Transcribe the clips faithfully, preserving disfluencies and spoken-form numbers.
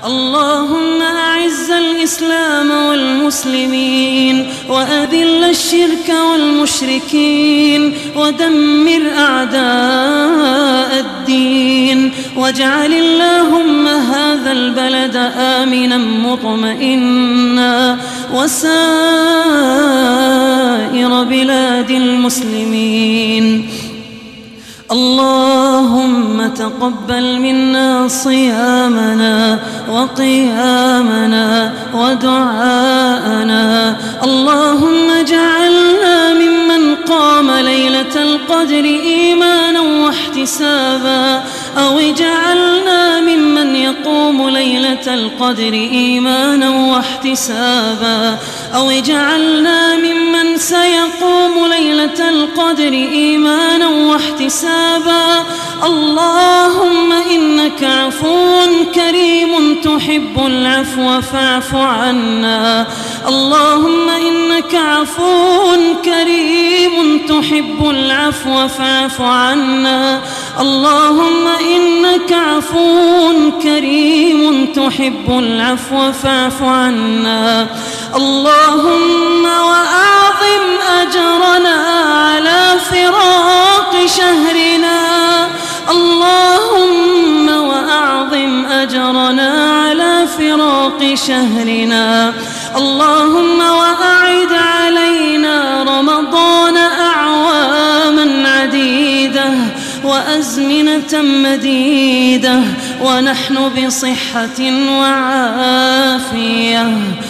اللهم أعز الإسلام والمسلمين وأذل الشرك والمشركين ودمر أعداء الدين، واجعل اللهم هذا البلد آمنا مطمئنا وسائر بلاد المسلمين. اللهم تقبل منا صيامنا وقيامنا ودعاءنا. اللهم اجعلنا ممن قام ليلة القدر إيمانا واحتسابا، أو اجعلنا ممن يقوم ليلة القدر إيمانا واحتسابا، أو اجعلنا ممن سيقوم ليلة القدر إيمانا واحتسابا. اللهم إنك عفو كريم تحب العفو فاعف عنا. اللهم إنك عفو كريم تحب العفو فاعف عنا. اللهم إنك عفو كريم تحب العفو فاعف عنا. اللهم وأعظم أجرنا على فراق شهرنا. اللهم وأعظم أجرنا على فراق شهرنا. اللهم وأعد علينا رمضان أعواما عديدة وأزمنة مديدة ونحن بصحة وعافية.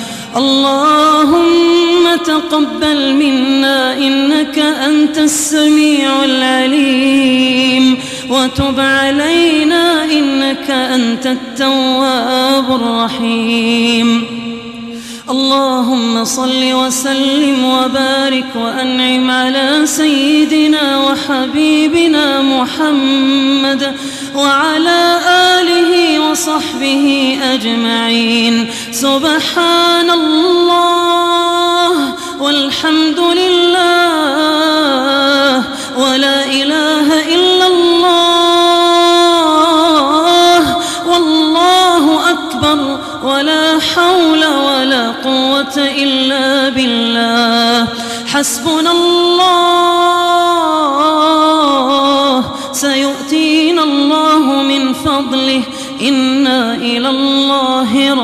اللهم تقبل منا إنك أنت السميع العليم، وتب علينا إنك أنت التواب الرحيم. اللهم صل وسلم وبارك وأنعم على سيدنا وحبيبنا محمد وعلى آله وصحبه أجمعين. سبحان الله والحمد لله ولا إله إلا الله والله أكبر ولا حول ولا قوة إلا بالله. حسبنا الله سيؤتينا الله من فضله إنا إلى الله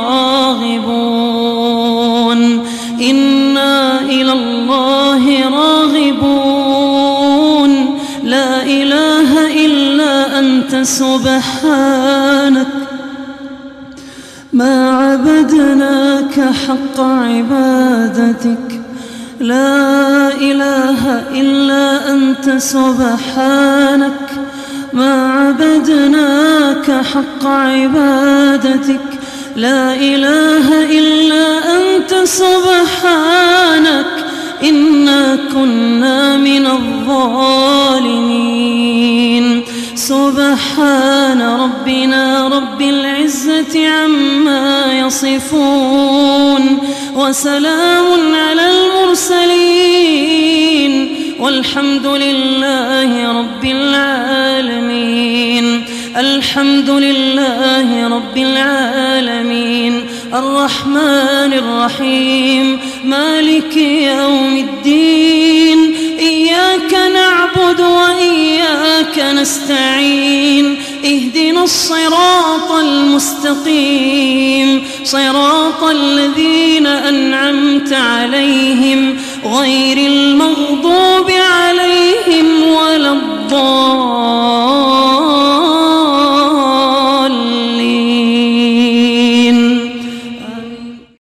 راغبون. إنا إلى الله راغبون. لا إله إلا أنت سبحانك ما عبدناك حق عبادتك. لا إله إلا أنت سبحانك ما عبدناك حق عبادتك. لا إله إلا أنت سبحانك إنا كنا من الظالمين. سبحان ربنا رب العزة عما يصفون، وسلام على المرسلين، والحمد لله رب العالمين. الحمد لله رب العالمين الرحمن الرحيم مالك يوم الدين. إياك نعبد وإياك نستعين. اهدنا الصراط المستقيم صراط الذين أنعمت عليهم غير المغضوب